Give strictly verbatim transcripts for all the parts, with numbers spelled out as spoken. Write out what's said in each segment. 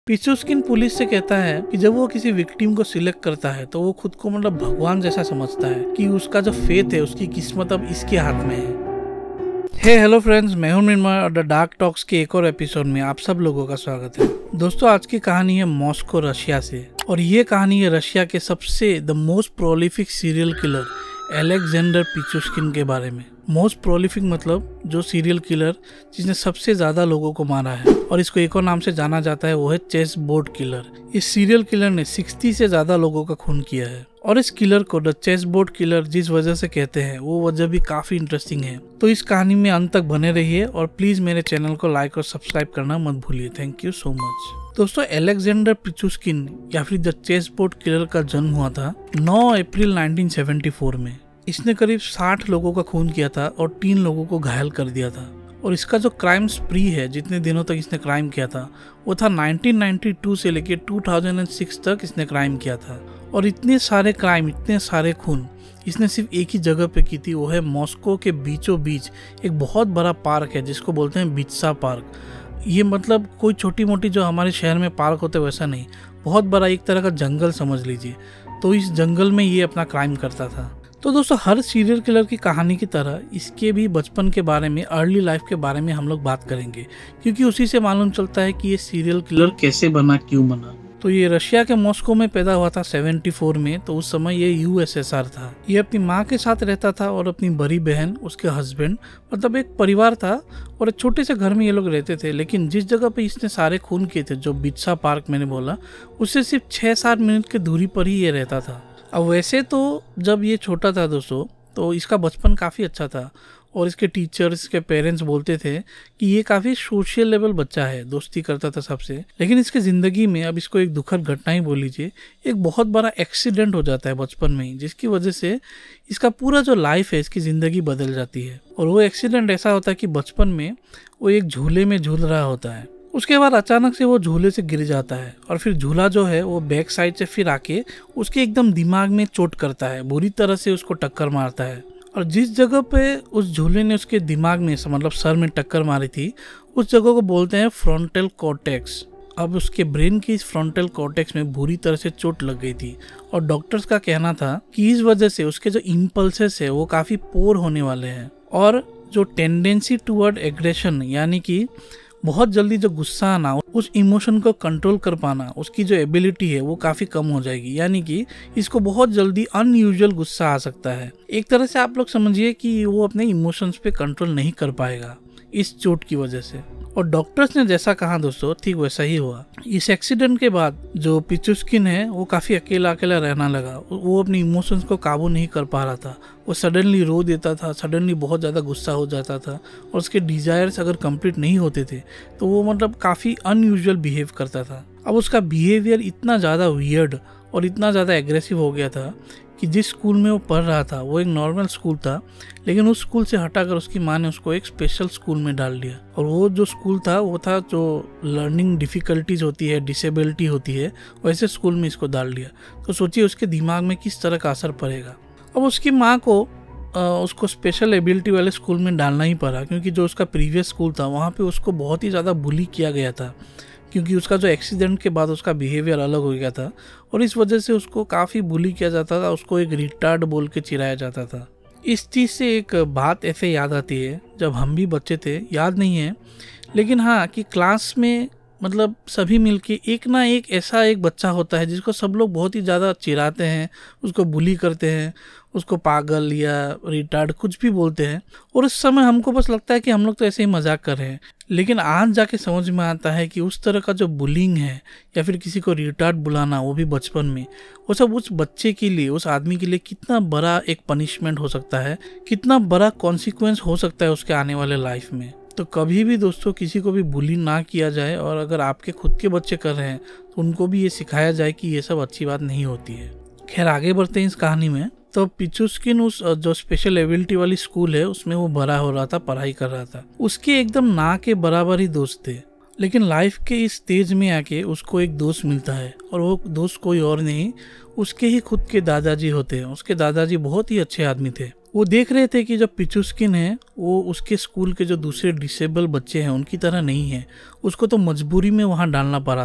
पिचुस्किन police से कहता है कि जब वो किसी विक्टिम को सिलेक्ट करता है तो वो खुद को मतलब भगवान जैसा समझता है कि उसका जो फेथ है, उसकी किस्मत अब इसके हाथ में है। हे हेलो फ्रेंड्स, मैं हूं मृण्मय और द डार्क टॉक्स के एक और एपिसोड में आप सब लोगों का स्वागत है। दोस्तों, आज की कहानी है मॉस्को रशिया से, और ये कहानी है रशिया के सबसे the most prolific serial killer Alexander Pichushkin के बारे में। मोस्ट प्रोलिफिक मतलब जो सीरियल किलर जिसने सबसे ज्यादा लोगों को मारा है, और इसको एक और नाम से जाना जाता है, वो है चेस बोर्ड किलर। इस सीरियल किलर ने साठ से ज्यादा लोगों का खून किया है, और इस किलर को द चेस बोर्ड किलर जिस वजह से कहते हैं वो वजह भी काफी इंटरेस्टिंग है। तो इस कहानी में अंत तक बने रहिए और प्लीज मेरे चैनल को लाइक और सब्सक्राइब करना मत भूलिए। Thank you so much. दोस्तों, अलेक्जेंडर पिचुस्किन या फिर द चेस बोर्ड किलर का जन्म हुआ था नौ अप्रैल उन्नीस सौ चौहत्तर में। इसने करीब साठ लोगों का खून किया था और तीन लोगों को घायल कर दिया था। और इसका जो क्राइम स्प्री है, जितने दिनों तक इसने क्राइम किया था, वो था उन्नीस सौ बानवे से लेकर दो हज़ार छह तक इसने क्राइम किया था। और इतने सारे क्राइम, इतने सारे खून इसने सिर्फ एक ही जगह पे की थी, वो है मॉस्को के बीचों बीच एक बहुत बड़ा पार्क है जिसको बोलते हैं बित्सा पार्क। ये मतलब कोई छोटी मोटी जो हमारे शहर में पार्क होते वैसा नहीं, बहुत बड़ा एक तरह का जंगल समझ लीजिए। तो इस जंगल में ये अपना क्राइम करता था। तो दोस्तों, हर सीरियल किलर की कहानी की तरह इसके भी बचपन के बारे में, अर्ली लाइफ के बारे में हम लोग बात करेंगे, क्योंकि उसी से मालूम चलता है कि ये सीरियल किलर कैसे बना, क्यों बना। तो ये रशिया के मॉस्को में पैदा हुआ था चौहत्तर में। तो उस समय ये यूएसएसआर था। ये अपनी माँ के साथ रहता था और अपनी बड़ी बहन, उसके हस्बैंड, मतलब एक परिवार था और एक छोटे से घर में ये लोग रहते थे। लेकिन जिस जगह पे इसने सारे खून किए थे, जो बित्सा पार्क मैंने बोला, उससे सिर्फ छः सात मिनट की दूरी पर ही ये रहता था। अब वैसे तो जब ये छोटा था दोस्तों, तो इसका बचपन काफ़ी अच्छा था और इसके टीचर्स, इसके पेरेंट्स बोलते थे कि ये काफ़ी सोशल लेवल बच्चा है, दोस्ती करता था सबसे। लेकिन इसके ज़िंदगी में, अब इसको एक दुखद घटना ही बोल लीजिए, एक बहुत बड़ा एक्सीडेंट हो जाता है बचपन में ही, जिसकी वजह से इसका पूरा जो लाइफ है, इसकी ज़िंदगी बदल जाती है। और वो एक्सीडेंट ऐसा होता है कि बचपन में वो एक झूले में झूल रहा होता है। उसके बाद अचानक से वो झूले से गिर जाता है और फिर झूला जो है वो बैक साइड से फिर आके उसके एकदम दिमाग में चोट करता है, बुरी तरह से उसको टक्कर मारता है। और जिस जगह पे उस झूले ने उसके दिमाग में, मतलब सर में टक्कर मारी थी, उस जगह को बोलते हैं फ्रंटल कॉर्टेक्स। अब उसके ब्रेन की इस फ्रंटल कॉर्टेक्स में बुरी तरह से चोट लग गई थी और डॉक्टर्स का कहना था कि इस वजह से उसके जो इम्पल्सेस है वो काफ़ी पोर होने वाले हैं, और जो टेंडेंसी टूवर्ड एग्रेशन, यानी कि बहुत जल्दी जो गुस्सा आना, उस इमोशन को कंट्रोल कर पाना, उसकी जो एबिलिटी है वो काफ़ी कम हो जाएगी। यानी कि इसको बहुत जल्दी अनयूजुअल गुस्सा आ सकता है। एक तरह से आप लोग समझिए कि वो अपने इमोशंस पे कंट्रोल नहीं कर पाएगा इस चोट की वजह से। और डॉक्टर्स ने जैसा कहा दोस्तों, ठीक वैसा ही हुआ। इस एक्सीडेंट के बाद जो पिचुस्किन है वो काफ़ी अकेला अकेला रहना लगा। वो अपने इमोशंस को काबू नहीं कर पा रहा था। वो सडनली रो देता था, सडनली बहुत ज़्यादा गुस्सा हो जाता था, और उसके डिज़ायर्स अगर कंप्लीट नहीं होते थे तो वो मतलब काफ़ी अनयूजुअल बिहेव करता था। अब उसका बिहेवियर इतना ज़्यादा वियर्ड और इतना ज़्यादा एग्रेसिव हो गया था कि जिस स्कूल में वो पढ़ रहा था वो एक नॉर्मल स्कूल था, लेकिन उस स्कूल से हटाकर उसकी माँ ने उसको एक स्पेशल स्कूल में डाल दिया। और वो जो स्कूल था वो था जो लर्निंग डिफ़िकल्टीज होती है, डिसेबिलिटी होती है, वैसे स्कूल में इसको डाल दिया। तो सोचिए उसके दिमाग में किस तरह का असर पड़ेगा। अब उसकी माँ को आ, उसको स्पेशल एबिलिटी वाले स्कूल में डालना ही पड़ा, क्योंकि जो उसका प्रीवियस स्कूल था वहाँ पे उसको बहुत ही ज़्यादा बुली किया गया था, क्योंकि उसका जो एक्सीडेंट के बाद उसका बिहेवियर अलग हो गया था और इस वजह से उसको काफ़ी बुली किया जाता था। उसको एक रिटार्ड बोल के चिढ़ाया जाता था। इस चीज़ से एक बात ऐसे याद आती है, जब हम भी बच्चे थे, याद नहीं है लेकिन हाँ, कि क्लास में मतलब सभी मिलके एक ना एक ऐसा एक बच्चा होता है जिसको सब लोग बहुत ही ज़्यादा चिढ़ाते हैं, उसको बुली करते हैं, उसको पागल या रिटार्ड कुछ भी बोलते हैं। और उस समय हमको बस लगता है कि हम लोग तो ऐसे ही मजाक कर रहे हैं, लेकिन आज जाके समझ में आता है कि उस तरह का जो बुलिंग है या फिर किसी को रिटार्ड बुलाना, वो भी बचपन में, वो सब उस बच्चे के लिए, उस आदमी के लिए कितना बड़ा एक पनिशमेंट हो सकता है, कितना बड़ा कॉन्सिक्वेंस हो सकता है उसके आने वाले लाइफ में। तो कभी भी दोस्तों किसी को भी बुली ना किया जाए, और अगर आपके खुद के बच्चे कर रहे हैं तो उनको भी ये सिखाया जाए कि ये सब अच्छी बात नहीं होती है। खैर, आगे बढ़ते हैं इस कहानी में। तो पिचुस्किन उस जो स्पेशल एबिलिटी वाली स्कूल है उसमें वो बड़ा हो रहा था, पढ़ाई कर रहा था। उसके एकदम ना के बराबर ही दोस्त थे, लेकिन लाइफ के इस स्टेज में आके उसको एक दोस्त मिलता है, और वो दोस्त कोई और नहीं, उसके ही खुद के दादाजी होते हैं। उसके दादाजी बहुत ही अच्छे आदमी थे। वो देख रहे थे कि जो पिचुस्किन है वो उसके स्कूल के जो दूसरे डिसेबल बच्चे हैं उनकी तरह नहीं है, उसको तो मजबूरी में वहाँ डालना पड़ा था।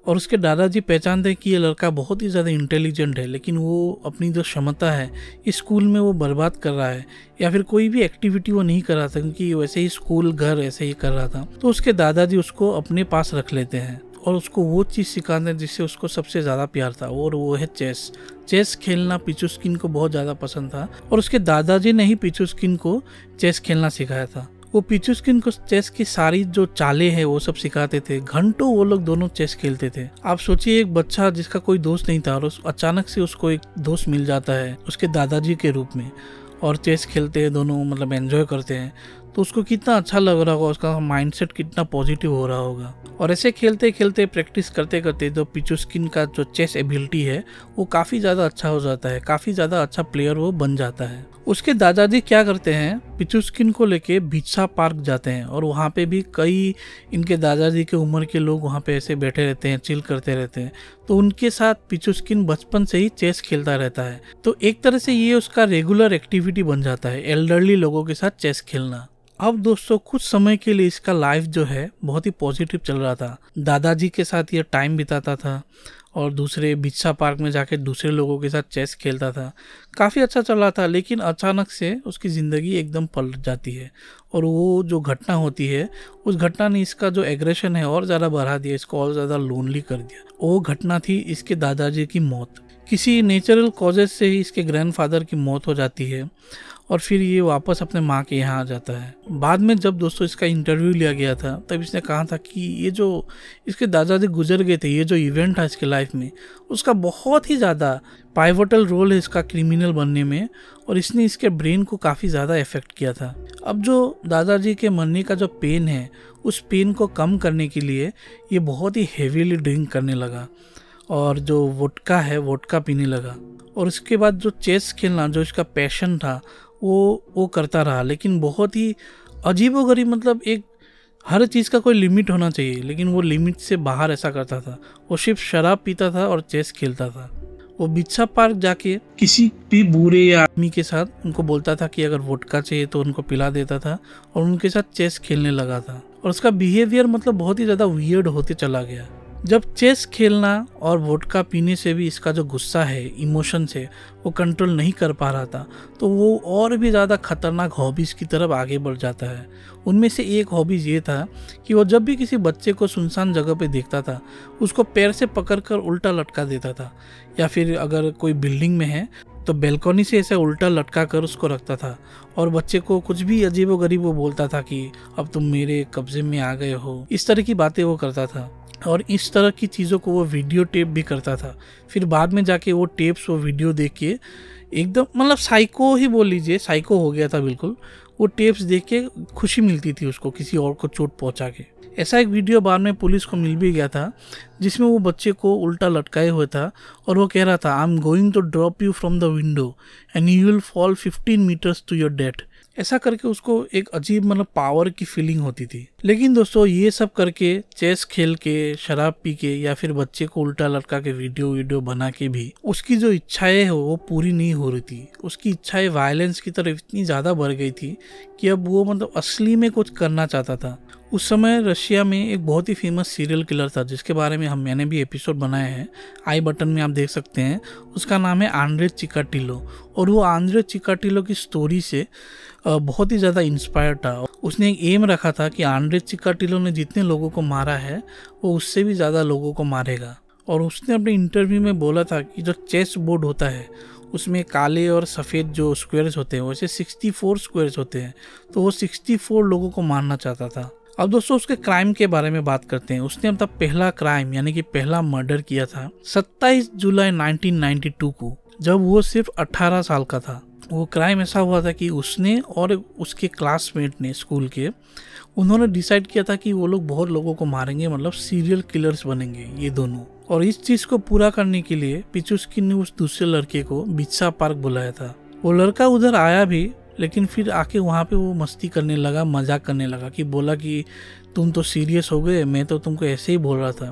और उसके दादाजी पहचानते हैं कि ये लड़का बहुत ही ज़्यादा इंटेलिजेंट है, लेकिन वो अपनी जो क्षमता है इस स्कूल में वो बर्बाद कर रहा है या फिर कोई भी एक्टिविटी वो नहीं कर रहा था, क्योंकि वैसे ही स्कूल घर ऐसे ही कर रहा था। तो उसके दादाजी उसको अपने पास रख लेते हैं और उसको वो चीज़ सिखाते हैं जिससे उसको सबसे ज़्यादा प्यार था, और वो है चेस। चेस खेलना पिचुस्किन को बहुत ज़्यादा पसंद था और उसके दादाजी ने ही पिचुस्किन को चेस खेलना सिखाया था। वो पिचुस्किन को चेस की सारी जो चालें हैं वो सब सिखाते थे। घंटों वो लोग दोनों चेस खेलते थे। आप सोचिए, एक बच्चा जिसका कोई दोस्त नहीं था और उस अचानक से उसको एक दोस्त मिल जाता है उसके दादाजी के रूप में, और चेस खेलते हैं दोनों, मतलब एंजॉय करते हैं, तो उसको कितना अच्छा लग रहा होगा, उसका माइंडसेट कितना पॉजिटिव हो रहा होगा। और ऐसे खेलते खेलते प्रैक्टिस करते करते जो पिचुस्किन का जो चेस एबिलिटी है वो काफ़ी ज़्यादा अच्छा हो जाता है, काफ़ी ज़्यादा अच्छा प्लेयर वो बन जाता है। उसके दादाजी क्या करते हैं, पिचुस्किन को लेके बिच्छा पार्क जाते हैं और वहाँ पे भी कई इनके दादाजी के उम्र के लोग वहाँ पे ऐसे बैठे रहते हैं, चिल करते रहते हैं। तो उनके साथ पिचुस्किन बचपन से ही चेस खेलता रहता है। तो एक तरह से ये उसका रेगुलर एक्टिविटी बन जाता है, एल्डरली लोगों के साथ चेस खेलना। अब दोस्तों कुछ समय के लिए इसका लाइफ जो है बहुत ही पॉजिटिव चल रहा था। दादाजी के साथ ये टाइम बिताता था और दूसरे बिच्छा पार्क में जाके दूसरे लोगों के साथ चेस खेलता था, काफ़ी अच्छा चल रहा था। लेकिन अचानक से उसकी ज़िंदगी एकदम पलट जाती है और वो जो घटना होती है उस घटना ने इसका जो एग्रेशन है और ज़्यादा बढ़ा दिया, इसको और ज़्यादा लोनली कर दिया। वो घटना थी इसके दादाजी की मौत। किसी नेचुरल कॉजेज से ही इसके ग्रैंडफादर की मौत हो जाती है और फिर ये वापस अपने माँ के यहाँ आ जाता है। बाद में जब दोस्तों इसका इंटरव्यू लिया गया था तब इसने कहा था कि ये जो इसके दादाजी गुजर गए थे, ये जो इवेंट था इसके लाइफ में, उसका बहुत ही ज़्यादा पाइवटल रोल है इसका क्रिमिनल बनने में, और इसने इसके ब्रेन को काफ़ी ज़्यादा इफेक्ट किया था। अब जो दादाजी के मरने का जो पेन है उस पेन को कम करने के लिए ये बहुत ही हेवीली ड्रिंक करने लगा और जो वोडका है वोडका पीने लगा। और उसके बाद जो चेस खेलना जो इसका पैशन था वो वो करता रहा, लेकिन बहुत ही अजीबोगरीब, मतलब एक हर चीज़ का कोई लिमिट होना चाहिए, लेकिन वो लिमिट से बाहर ऐसा करता था। वो सिर्फ शराब पीता था और चेस खेलता था। वो बिच्छा पार्क जाके किसी भी बूढ़े या आदमी के साथ उनको बोलता था कि अगर वोडका चाहिए तो उनको पिला देता था और उनके साथ चेस खेलने लगा था। और उसका बिहेवियर मतलब बहुत ही ज़्यादा वियर्ड होते चला गया। जब चेस खेलना और वोडका पीने से भी इसका जो गुस्सा है, इमोशंस है, वो कंट्रोल नहीं कर पा रहा था, तो वो और भी ज़्यादा खतरनाक हॉबीज़ की तरफ आगे बढ़ जाता है। उनमें से एक हॉबीज़ ये था कि वो जब भी किसी बच्चे को सुनसान जगह पे देखता था उसको पैर से पकड़कर उल्टा लटका देता था, या फिर अगर कोई बिल्डिंग में है तो बैल्कनी से ऐसे उल्टा लटका कर उसको रखता था और बच्चे को कुछ भी अजीबोगरीब वो बोलता था कि अब तुम मेरे कब्जे में आ गए हो। इस तरह की बातें वो करता था और इस तरह की चीज़ों को वो वीडियो टेप भी करता था। फिर बाद में जाके वो टेप्स वो वीडियो देख के एकदम मतलब साइको ही बोल लीजिए, साइको हो गया था बिल्कुल। वो टेप्स देख के खुशी मिलती थी उसको किसी और को चोट पहुंचा के। ऐसा एक वीडियो बाद में पुलिस को मिल भी गया था जिसमें वो बच्चे को उल्टा लटकाए हुए था और वो कह रहा था, I am going to drop you from the window and you will fall fifteen metres to your death. ऐसा करके उसको एक अजीब मतलब पावर की फीलिंग होती थी। लेकिन दोस्तों ये सब करके, चेस खेल के, शराब पी के या फिर बच्चे को उल्टा लटका के वीडियो वीडियो बना के भी उसकी जो इच्छाएं हो वो पूरी नहीं हो रही थी। उसकी इच्छाएं वायलेंस की तरफ इतनी ज़्यादा बढ़ गई थी कि अब वो मतलब असली में कुछ करना चाहता था। उस समय रशिया में एक बहुत ही फेमस सीरियल किलर था जिसके बारे में हम मैंने भी एपिसोड बनाए हैं, आई बटन में आप देख सकते हैं। उसका नाम है आंद्रे चिकाटिलो और वो आंद्रे चिकाटिलो की स्टोरी से बहुत ही ज़्यादा इंस्पायर्ड था। उसने एक एम रखा था कि आंद्रे चिकाटिलो ने जितने लोगों को मारा है वो उससे भी ज़्यादा लोगों को मारेगा। और उसने अपने इंटरव्यू में बोला था कि जो चेस बोर्ड होता है उसमें काले और सफ़ेद जो स्क्वायर्स होते हैं वैसे सिक्सटी फोर स्क्वायर्स होते हैं, तो वो सिक्सटी फोर लोगों को मारना चाहता था। अब दोस्तों उसके क्राइम के बारे में बात करते हैं। उसने अपना पहला क्राइम यानी कि पहला मर्डर किया था सत्ताईस जुलाई नाइनटीन नाइंटी टू को, जब वो सिर्फ अठारह साल का था। वो क्राइम ऐसा हुआ था कि उसने और उसके क्लासमेट ने स्कूल के, उन्होंने डिसाइड किया था कि वो लोग बहुत लोगों को मारेंगे, मतलब सीरियल किलर्स बनेंगे ये दोनों। और इस चीज़ को पूरा करने के लिए पिचुस्किन ने उस दूसरे लड़के को बिच्छा पार्क बुलाया था। वो लड़का उधर आया भी, लेकिन फिर आके वहाँ पे वो मस्ती करने लगा, मजाक करने लगा कि बोला कि तुम तो सीरियस हो गए, मैं तो तुमको ऐसे ही बोल रहा था।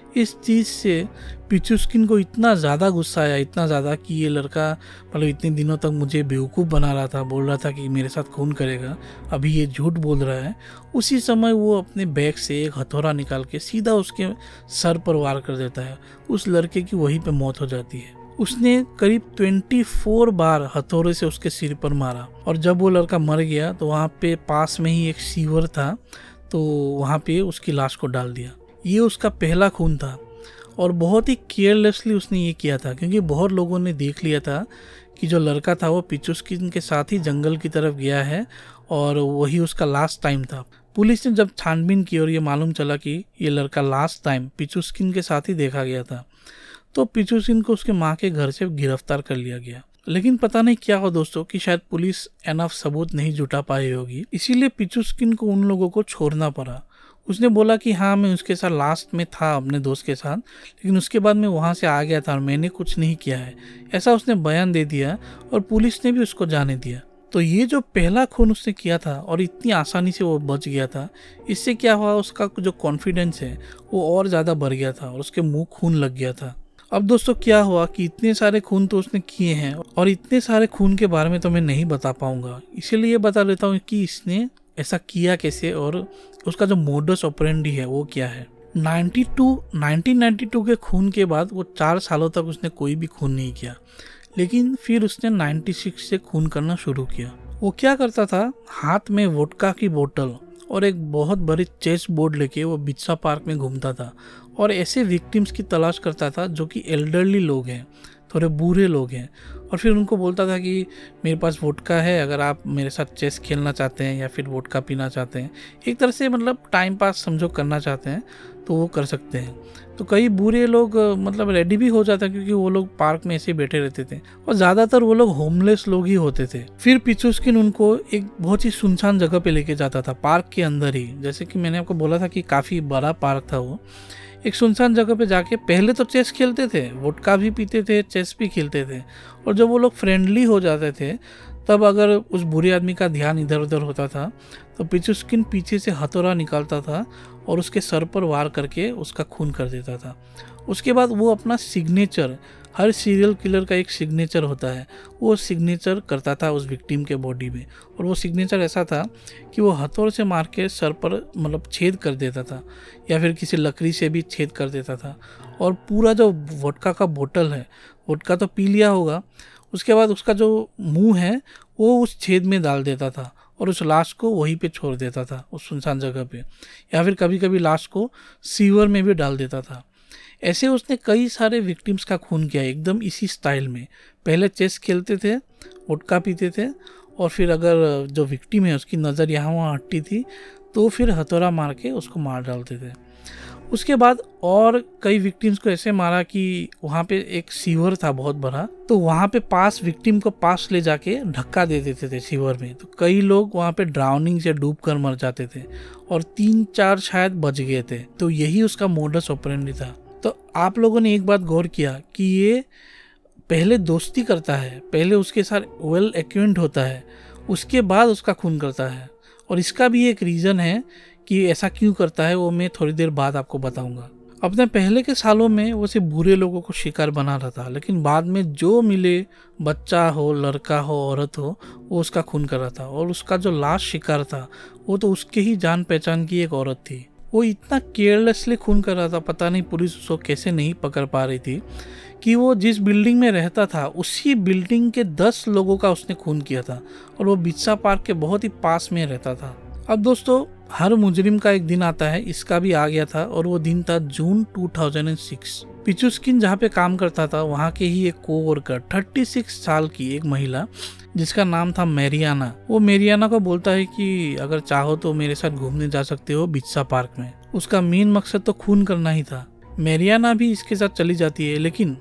इस चीज़ से पिचुस्किन को इतना ज़्यादा गुस्सा आया, इतना ज़्यादा कि ये लड़का मतलब इतने दिनों तक मुझे बेवकूफ़ बना रहा था, बोल रहा था कि मेरे साथ खून करेगा, अभी ये झूठ बोल रहा है। उसी समय वो अपने बैग से एक हथौड़ा निकाल के सीधा उसके सर पर वार कर देता है। उस लड़के की वहीं पे मौत हो जाती है। उसने करीब चौबीस बार हथौड़े से उसके सिर पर मारा और जब वो लड़का मर गया तो वहाँ पे पास में ही एक सीवर था, तो वहाँ पे उसकी लाश को डाल दिया। ये उसका पहला खून था और बहुत ही केयरलेसली उसने ये किया था, क्योंकि बहुत लोगों ने देख लिया था कि जो लड़का था वो पिचुस्किन के साथ ही जंगल की तरफ गया है और वही उसका लास्ट टाइम था। पुलिस ने जब छानबीन की और ये मालूम चला कि ये लड़का लास्ट टाइम पिचुस्किन के साथ ही देखा गया था, तो पिचुस्किन को उसके माँ के घर से गिरफ्तार कर लिया गया। लेकिन पता नहीं क्या हो दोस्तों कि शायद पुलिस एनफ सबूत नहीं जुटा पाई होगी, इसीलिए पिचुस्किन को उन लोगों को छोड़ना पड़ा। उसने बोला कि हाँ मैं उसके साथ लास्ट में था अपने दोस्त के साथ, लेकिन उसके बाद मैं वहाँ से आ गया था और मैंने कुछ नहीं किया है, ऐसा उसने बयान दे दिया और पुलिस ने भी उसको जाने दिया। तो ये जो पहला खून उसने किया था और इतनी आसानी से वो बच गया था, इससे क्या हुआ, उसका जो कॉन्फिडेंस है वो और ज़्यादा बढ़ गया था और उसके मुँह खून लग गया था। अब दोस्तों क्या हुआ कि इतने सारे खून तो उसने किए हैं और इतने सारे खून के बारे में तो मैं नहीं बता पाऊंगा, इसीलिए बता देता हूँ कि इसने ऐसा किया कैसे और उसका जो मोडस ऑपरेंडी है वो क्या है। बानवे नाइनटीन नाइंटी टू के खून के बाद वो चार सालों तक उसने कोई भी खून नहीं किया, लेकिन फिर उसने छियानवे से खून करना शुरू किया। वो क्या करता था, हाथ में वोडका की बोतल और एक बहुत बड़ी चेस बोर्ड लेके वो बित्सा पार्क में घूमता था और ऐसे विक्टिम्स की तलाश करता था जो कि एल्डरली लोग हैं, थोड़े बूढ़े लोग हैं, और फिर उनको बोलता था कि मेरे पास वोडका है, अगर आप मेरे साथ चेस खेलना चाहते हैं या फिर वोडका पीना चाहते हैं, एक तरह से मतलब टाइम पास समझो करना चाहते हैं तो वो कर सकते हैं। तो कई बूढ़े लोग मतलब रेडी भी हो जाते हैं, क्योंकि वो लोग पार्क में ऐसे बैठे रहते थे और ज़्यादातर वो लोग होमलेस लोग ही होते थे। फिर पिचुस्किन उनको एक बहुत ही सुनसान जगह पे लेके जाता था, पार्क के अंदर ही। जैसे कि मैंने आपको बोला था कि काफ़ी बड़ा पार्क था वो। एक सुनसान जगह पे जाके पहले तो चेस खेलते थे, वोडका भी पीते थे, चेस भी खेलते थे, और जब वो लोग फ्रेंडली हो जाते थे तब अगर उस बुरे आदमी का ध्यान इधर उधर होता था तो पिचुस्किन पीछे से हथौड़ा निकालता था और उसके सर पर वार करके उसका खून कर देता था। उसके बाद वो अपना सिग्नेचर, हर सीरियल किलर का एक सिग्नेचर होता है, वो सिग्नेचर करता था उस विक्टिम के बॉडी में, और वो सिग्नेचर ऐसा था कि वो हथौड़े से मार के सर पर मतलब छेद कर देता था या फिर किसी लकड़ी से भी छेद कर देता था, और पूरा जो वोडका का बोतल है, वोडका तो पी लिया होगा, उसके बाद उसका जो मुंह है वो उस छेद में डाल देता था और उस लाश को वहीं पे छोड़ देता था उस सुनसान जगह पे, या फिर कभी कभी लाश को सीवर में भी डाल देता था। ऐसे उसने कई सारे विक्टिम्स का खून किया एकदम इसी स्टाइल में। पहले चेस खेलते थे, वोडका पीते थे, और फिर अगर जो विक्टिम है उसकी नज़र यहाँ वहाँ हटती थी तो फिर हथौड़ा मार के उसको मार डालते थे। उसके बाद और कई विक्टिम्स को ऐसे मारा कि वहाँ पे एक सीवर था बहुत बड़ा, तो वहाँ पे पास विक्टिम को पास ले जाके धक्का दे देते थे सीवर में, तो कई लोग वहाँ पे ड्राउनिंग से डूब कर मर जाते थे और तीन चार शायद बच गए थे। तो यही उसका मोडस ऑपरेंडी था। तो आप लोगों ने एक बात गौर किया कि ये पहले दोस्ती करता है, पहले उसके साथ वेल एक्वेंट होता है, उसके बाद उसका खून करता है, और इसका भी एक रीज़न है कि ऐसा क्यों करता है, वो मैं थोड़ी देर बाद आपको बताऊंगा। अपने पहले के सालों में वो सिर्फ बुरे लोगों को शिकार बना रहा था, लेकिन बाद में जो मिले, बच्चा हो, लड़का हो, औरत हो, वो उसका खून कर रहा था। और उसका जो लास्ट शिकार था वो तो उसके ही जान पहचान की एक औरत थी। वो इतना केयरलेसली खून कर रहा था, पता नहीं पुलिस उसको कैसे नहीं पकड़ पा रही थी, कि वो जिस बिल्डिंग में रहता था उसी बिल्डिंग के दस लोगों का उसने खून किया था, और वो बित्सा पार्क के बहुत ही पास में रहता था। अब दोस्तों, हर मुजरिम का एक दिन आता है, इसका भी आ गया था, और वो दिन था जून दो हज़ार छह। पिचुस्किन जहाँ पे काम करता था वहाँ के ही एक कोवर्कर, छत्तीस साल की एक महिला जिसका नाम था मैरियाना, वो मैरियाना को बोलता है कि अगर चाहो तो मेरे साथ घूमने जा सकते हो बित्सा पार्क में। उसका मेन मकसद तो खून करना ही था। मैरियाना भी इसके साथ चली जाती है, लेकिन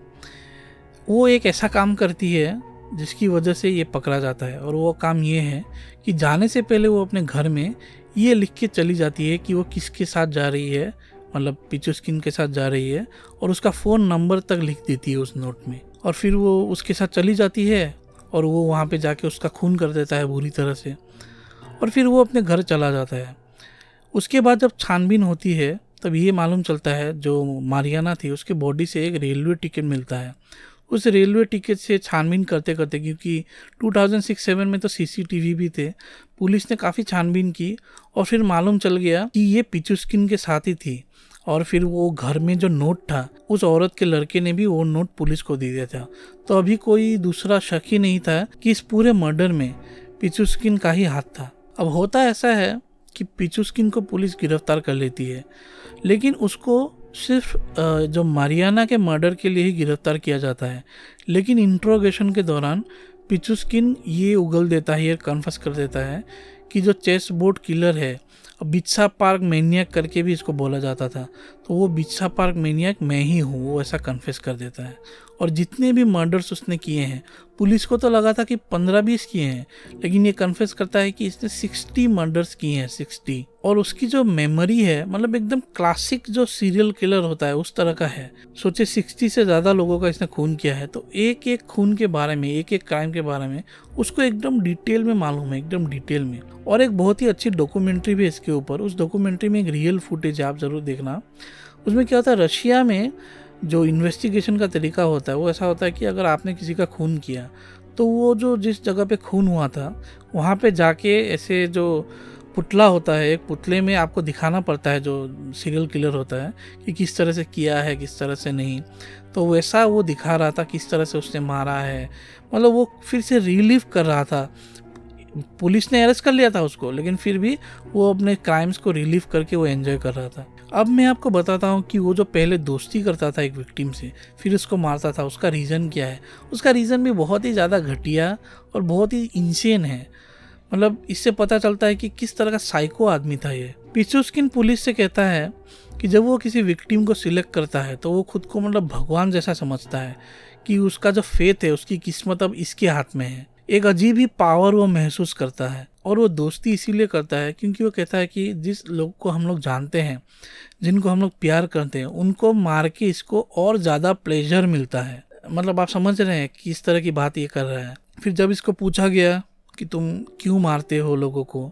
वो एक ऐसा काम करती है जिसकी वजह से ये पकड़ा जाता है, और वो काम ये है कि जाने से पहले वो अपने घर में ये लिख के चली जाती है कि वो किसके साथ जा रही है, मतलब पिचुस्किन के साथ जा रही है, और उसका फ़ोन नंबर तक लिख देती है उस नोट में, और फिर वो उसके साथ चली जाती है और वो वहाँ पे जाके उसका खून कर देता है बुरी तरह से, और फिर वो अपने घर चला जाता है। उसके बाद जब छानबीन होती है तब ये मालूम चलता है जो मारियाना थी उसके बॉडी से एक रेलवे टिकट मिलता है। उस रेलवे टिकट से छानबीन करते करते, क्योंकि टू थाउज़ेंड सिक्स सेवन में तो सीसीटीवी भी थे, पुलिस ने काफ़ी छानबीन की और फिर मालूम चल गया कि ये पिचुस्किन के साथ ही थी। और फिर वो घर में जो नोट था उस औरत के लड़के ने भी वो नोट पुलिस को दे दिया था। तो अभी कोई दूसरा शक ही नहीं था कि इस पूरे मर्डर में पिचुस्किन का ही हाथ था। अब होता ऐसा है कि पिचुस्किन को पुलिस गिरफ्तार कर लेती है, लेकिन उसको सिर्फ जो मारियाना के मर्डर के लिए ही गिरफ्तार किया जाता है। लेकिन इंट्रोगेशन के दौरान पिचुस्किन ये उगल देता है, ये कन्फेस कर देता है कि जो चेस बोर्ड किलर है, बिच्छा पार्क मैनियक करके भी इसको बोला जाता था, तो वो बिच्छा पार्क मैनियक मैं ही हूँ, वो ऐसा कन्फेस कर देता है। और जितने भी मर्डर्स उसने किए हैं, पुलिस को तो लगा था कि पंद्रह बीस किए हैं, लेकिन ये कन्फेस करता है कि इसने सिक्सटी मर्डर्स किए हैं, सिक्सटी। और उसकी जो मेमोरी है, मतलब एकदम क्लासिक जो सीरियल किलर होता है उस तरह का है। सोचे सिक्सटी से ज़्यादा लोगों का इसने खून किया है, तो एक एक खून के बारे में, एक एक क्राइम के बारे में उसको एकदम डिटेल में मालूम है, एकदम डिटेल में। और एक बहुत ही अच्छी डॉक्यूमेंट्री भी इसके ऊपर, उस डॉक्यूमेंट्री में एक रियल फुटेज आप ज़रूर देखना। उसमें क्या होता है, रशिया में जो इन्वेस्टिगेशन का तरीका होता है वो ऐसा होता है कि अगर आपने किसी का खून किया तो वो जो जिस जगह पे खून हुआ था वहाँ पे जाके ऐसे जो पुतला होता है, एक पुतले में आपको दिखाना पड़ता है जो सीरियल किलर होता है कि किस तरह से किया है, किस तरह से नहीं। तो वैसा वो दिखा रहा था किस तरह से उसने मारा है, मतलब वो फिर से रिलीव कर रहा था। पुलिस ने अरेस्ट कर लिया था उसको, लेकिन फिर भी वो अपने क्राइम्स को रिलीव करके वो एंजॉय कर रहा था। अब मैं आपको बताता हूँ कि वो जो पहले दोस्ती करता था एक विक्टिम से, फिर उसको मारता था, उसका रीज़न क्या है। उसका रीज़न भी बहुत ही ज़्यादा घटिया और बहुत ही इंसेन है। मतलब इससे पता चलता है कि किस तरह का साइको आदमी था ये। पिचुस्किन पुलिस से कहता है कि जब वो किसी विक्टिम को सिलेक्ट करता है तो वो खुद को मतलब भगवान जैसा समझता है कि उसका जो फेथ है, उसकी किस्मत अब इसके हाथ में है। एक अजीब ही पावर वो महसूस करता है। और वो दोस्ती इसीलिए करता है क्योंकि वो कहता है कि जिस लोग को हम लोग जानते हैं, जिनको हम लोग प्यार करते हैं, उनको मार के इसको और ज़्यादा प्लेजर मिलता है। मतलब आप समझ रहे हैं कि इस तरह की बात ये कर रहा है। फिर जब इसको पूछा गया कि तुम क्यों मारते हो लोगों को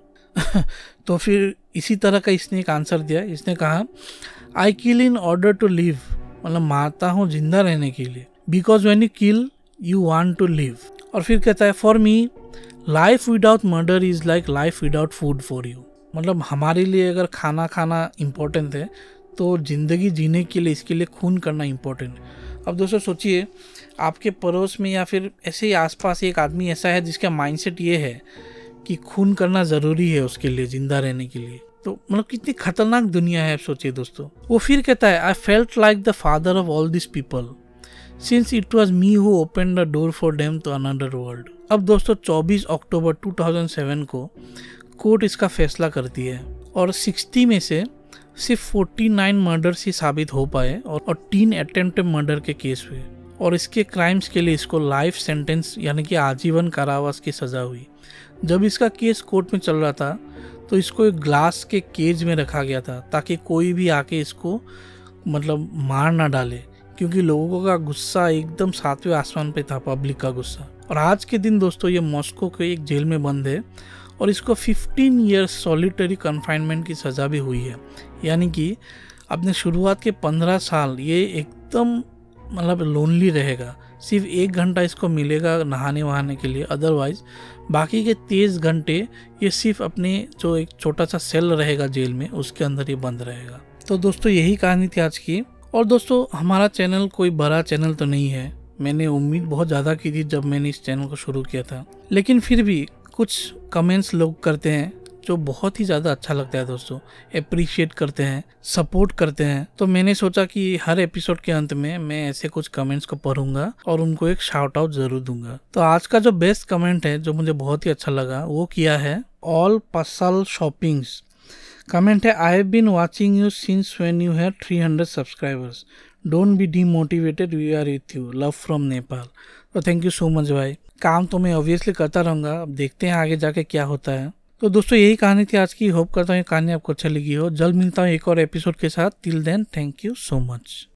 तो फिर इसी तरह का इसने एक आंसर दिया। इसने कहा, I kill in order to live, मतलब मारता हूँ जिंदा रहने के लिए। Because when you kill you want to live. और फिर कहता है, for me life without murder is like life without food for you. मतलब हमारे लिए अगर खाना खाना इम्पोर्टेंट है तो ज़िंदगी जीने के लिए इसके लिए खून करना इम्पोर्टेंट है। अब दोस्तों सोचिए, आपके पड़ोस में या फिर ऐसे ही आसपास एक आदमी ऐसा है जिसका माइंडसेट ये है कि खून करना ज़रूरी है उसके लिए ज़िंदा रहने के लिए, तो मतलब कितनी खतरनाक दुनिया है। आप सोचिए दोस्तों। वो फिर कहता है, I felt like the father of all this people since it was me who open the door for them to another world. अब दोस्तों चौबीस अक्टूबर दो हज़ार सात को कोर्ट इसका फैसला करती है और साठ में से सिर्फ उनचास मर्डर्स ही साबित हो पाए और, और तीन अटेम्प्ट मर्डर के केस हुए और इसके क्राइम्स के लिए इसको लाइफ सेंटेंस यानी कि आजीवन कारावास की सज़ा हुई। जब इसका केस कोर्ट में चल रहा था तो इसको एक ग्लास के केज में रखा गया था ताकि कोई भी आके इसको मतलब मार ना डाले, क्योंकि लोगों का गुस्सा एकदम सातवें आसमान पे था, पब्लिक का गुस्सा। और आज के दिन दोस्तों ये मॉस्को के एक जेल में बंद है और इसको पंद्रह इयर्स सॉलिटरी कन्फाइनमेंट की सज़ा भी हुई है। यानी कि अपने शुरुआत के पंद्रह साल ये एकदम मतलब लोनली रहेगा। सिर्फ एक घंटा इसको मिलेगा नहाने वहाने के लिए, अदरवाइज बाकी के तेईस घंटे ये सिर्फ अपने जो एक छोटा सा सेल रहेगा जेल में उसके अंदर ही बंद रहेगा। तो दोस्तों यही कहानी थी आज की। और दोस्तों हमारा चैनल कोई बड़ा चैनल तो नहीं है, मैंने उम्मीद बहुत ज़्यादा की थी जब मैंने इस चैनल को शुरू किया था, लेकिन फिर भी कुछ कमेंट्स लोग करते हैं जो बहुत ही ज़्यादा अच्छा लगता है दोस्तों, अप्रिशिएट करते हैं, सपोर्ट करते हैं। तो मैंने सोचा कि हर एपिसोड के अंत में मैं ऐसे कुछ कमेंट्स को पढ़ूंगा और उनको एक शाउट आउट ज़रूर दूंगा। तो आज का जो बेस्ट कमेंट है जो मुझे बहुत ही अच्छा लगा वो किया है ऑल पसल शॉपिंग्स। कमेंट है, I have been watching you since when you had three hundred subscribers, don't be demotivated, we are with you, love from Nepal. तो थैंक यू सो मच भाई। काम तो मैं ऑब्वियसली करता रहूँगा, अब देखते हैं आगे जाके क्या होता है। तो दोस्तों यही कहानी थी आज की। होप करता हूँ ये कहानी आपको अच्छा लगी हो। जल्द मिलता हूँ एक और एपिसोड के साथ। Till then thank you so much.